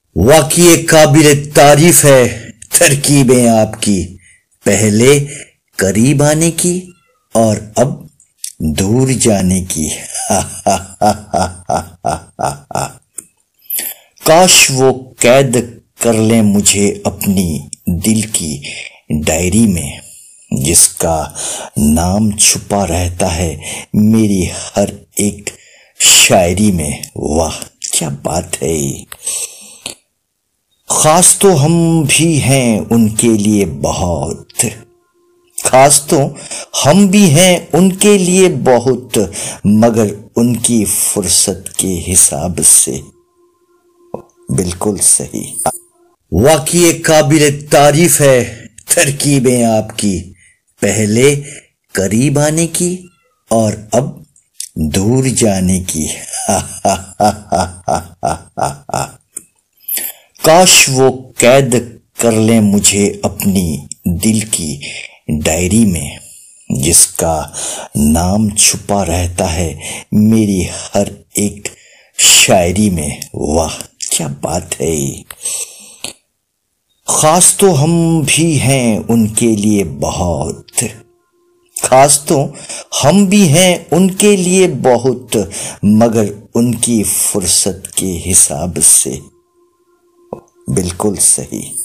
واقعی قابل تعریف ہے ترکیبیں آپ کی، پہلے قریب آنے کی اور اب دور جانے کی۔ کاش وہ قید کر لیں مجھے اپنی دل کی ڈائری میں، جس کا نام چھپا رہتا ہے میری ہر ایک شاعری میں۔ واہ کیا بات ہے! خاص تو ہم بھی ہیں ان کے لیے بہت، خاص تو ہم بھی ہیں ان کے لیے بہت، مگر ان کی فرصت کے حساب سے بالکل صحیح۔ واقعی قابل تعریف ہے ترکیبیں آپ کی، پہلے قریب آنے کی اور اب دور جانے کی۔ کاش وہ قید کر لیں مجھے اپنی دل کی ڈائری میں، جس کا نام چھپا رہتا ہے میری ہر ایک شاعری میں۔ واہ کیا بات ہے! خاص تو ہم بھی ہیں ان کے لیے بہت، خاص تو ہم بھی ہیں ان کے لیے بہت، مگر ان کی فرصت کے حساب سے بالکل صحیح۔